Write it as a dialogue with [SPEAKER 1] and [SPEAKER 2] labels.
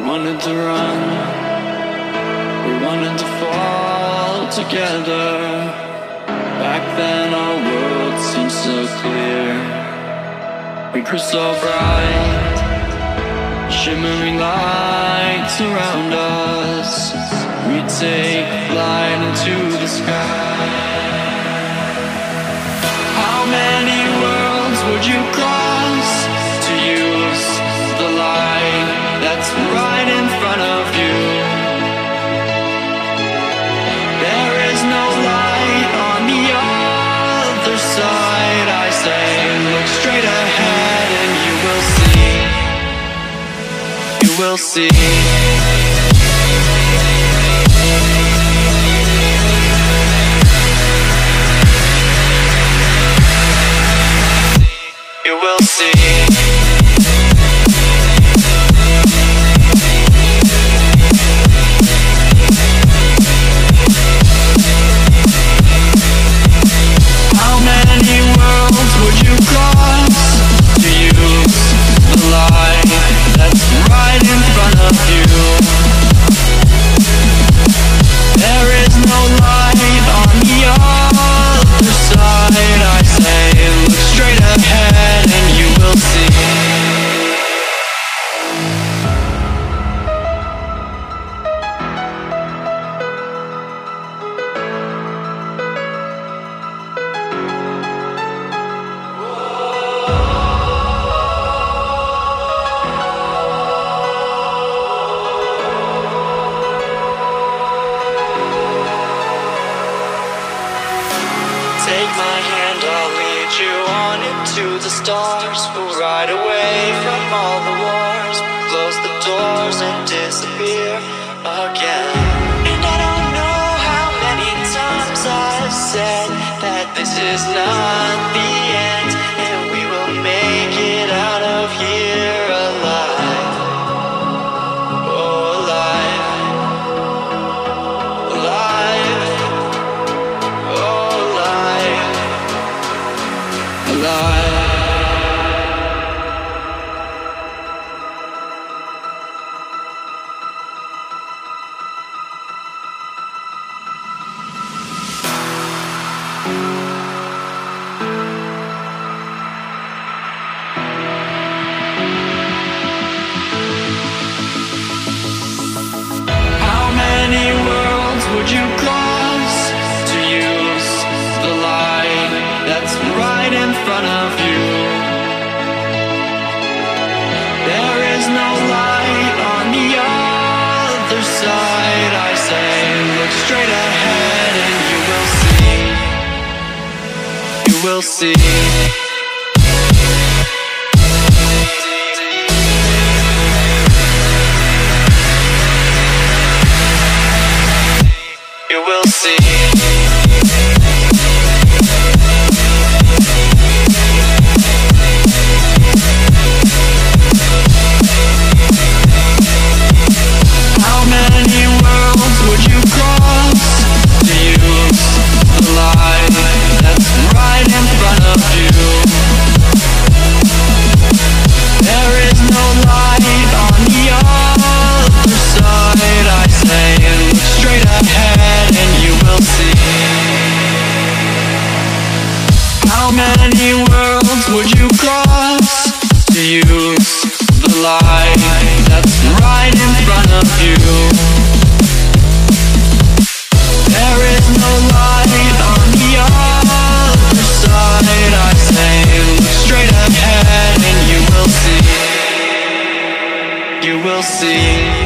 [SPEAKER 1] wanted to run, we wanted to fall together. Back then our world seemed so clear. We grew so bright, shimmering lights around us. We'd take flight into the sky. How many worlds would you cross to use the light that's right in front of you? There is no light on the other side. I say, look straight ahead and you will see. You will see. You will see. How many worlds would you cross to use the light that's right in front of you? There is no light on the other side. I say, look straight ahead and you will see. Take my hand, I'll lead you on into the stars. We'll ride away from all the wars, close the doors and disappear again. And I don't know how many times I've said that this is not the end, and we will make it out of here alive. Oh, alive. Alive. Oh, alive. Alive. How many worlds would you cross to use the light that's right in front of you? There is no light on the other side. I say, look straight ahead and you will see. You will see. You will see. How many worlds would you cross to use the light that's right in front of you? There is no light on the other side. I say, look straight ahead and you will see. How many worlds would you cross to use the light that's right in front of you? There is no light on the other side. I say, look straight ahead and you will see. You will see.